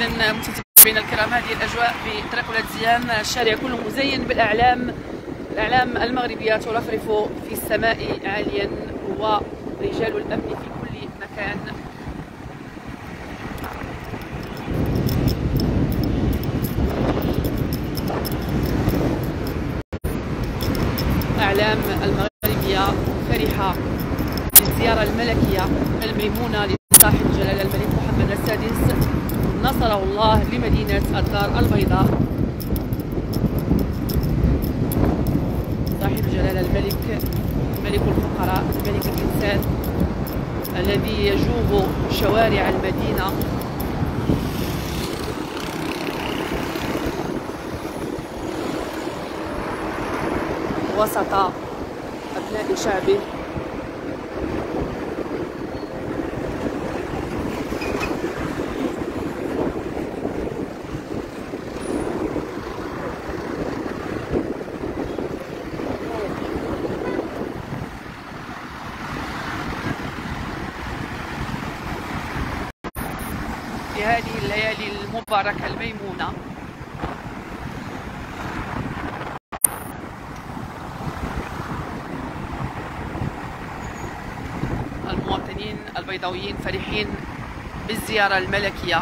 إذا متابعينا الكرام، هذه الأجواء في طريق ولاد زيان، الشارع كله مزين بالأعلام، الأعلام المغربية ترفرف في السماء عاليا، ورجال الأمن في كل مكان. الأعلام المغربية فرحة بالزيارة الملكية الميمونة لصاحب جلالة الملك محمد السادس نصره الله لمدينة الدار البيضاء. صاحب جلالة الملك، ملك الفقراء، ملك الإنسان الذي يجوب شوارع المدينة وسط أبناء شعبه. في هذه الليالي المباركة الميمونة المواطنين البيضاويين فرحين بالزيارة الملكية.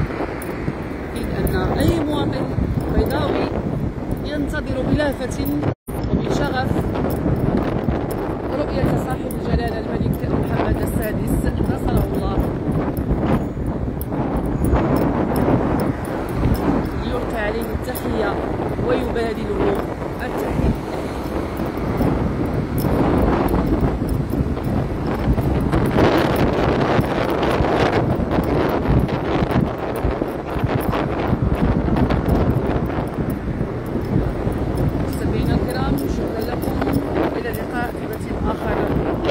أي مواطن بيضاوي ينتظر بلهفة